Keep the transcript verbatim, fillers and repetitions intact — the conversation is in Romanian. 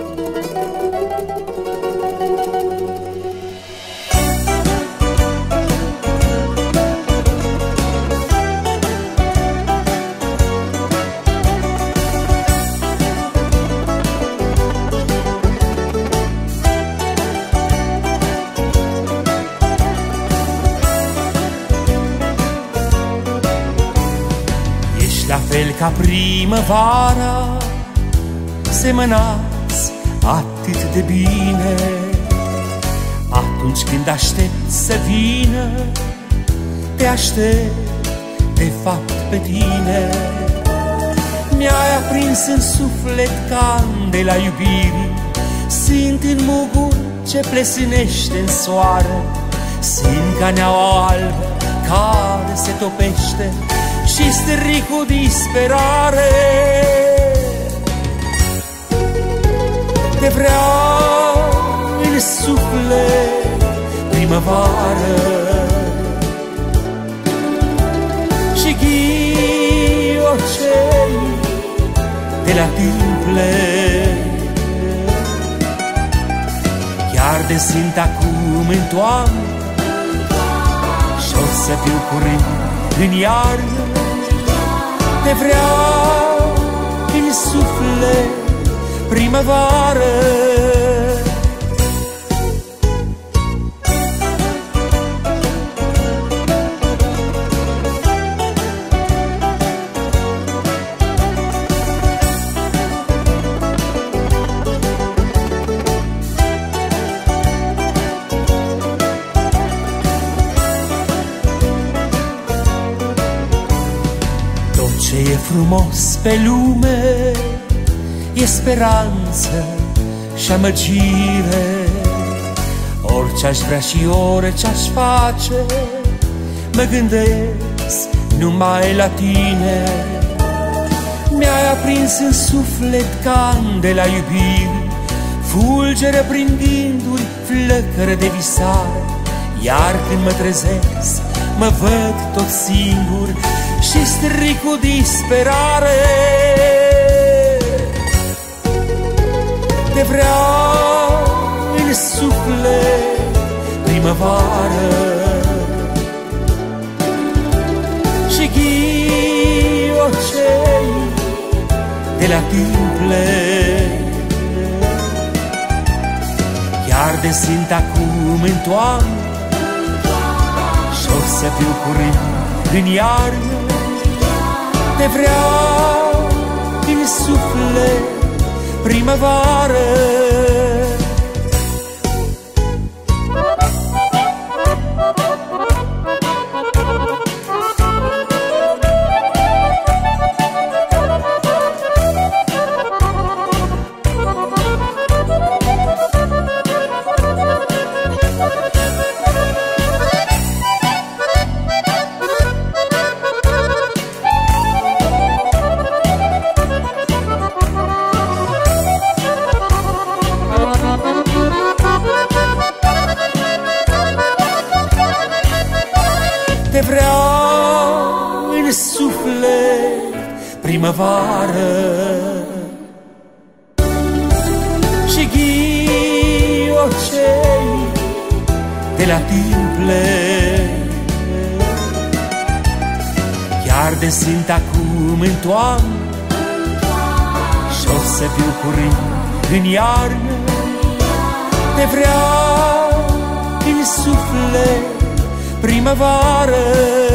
La fel ca primăvara, semănați atât de bine. Atunci când aștept să vină, te aștept de fapt pe tine. Mi-ai aprins în suflet candela iubirii, simt în mugur ce plesânește în soare, simt ca neaua albă care se topește și strig cu disperare. Te vreau în suflet, primăvară, și ghiocei de la tâmple. Chiar de simt acum în toamnă și-o să fiu curând în iarnă. Te vreau în suflet, primăvară. Ce e frumos pe lume e speranță și amăgire. Orice aș vrea și orice aș face, mă gândesc numai la tine. Mi-ai aprins în suflet candela iubirii, fulgeră prin gânduri, flăcără de visare. Iar când mă trezesc, mă văd tot singur și strig cu disperare. Te vreau în suflet, primăvară, și ghiocei de la tâmple. Chiar de simt acum în toamnă și-o să fiu curând în iarnă. Te vreau în suflet, primăvară. Te vreau în suflet, primăvară, și ghiocei de la tâmple. Chiar de simt acum în toamnă și-o să fiu curând în iarnă. Te vreau în suflet, primăvară.